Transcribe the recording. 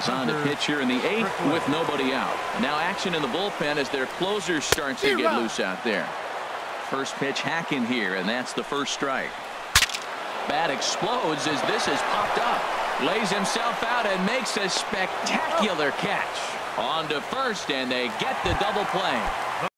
is on to pitch here in the 8th with nobody out. Now action in the bullpen as their closer starts to get loose out there. First pitch hacking here, and that's the first strike. Bat explodes as this is popped up. Lays himself out and makes a spectacular catch. On to first, and they get the double play.